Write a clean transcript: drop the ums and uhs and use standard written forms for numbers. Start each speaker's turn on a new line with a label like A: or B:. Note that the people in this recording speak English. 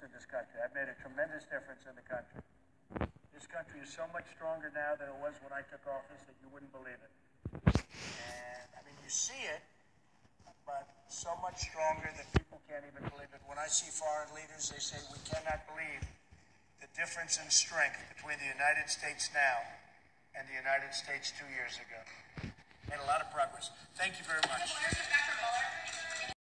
A: in this country. I've made a tremendous difference in the country. This country is so much stronger now than it was when I took office that you wouldn't believe it. And, I mean, you see it, but so much stronger that people can't even believe it. When I see foreign leaders, they say, we cannot believe the difference in strength between the United States now and the United States 2 years ago. Made a lot of progress. Thank you very much.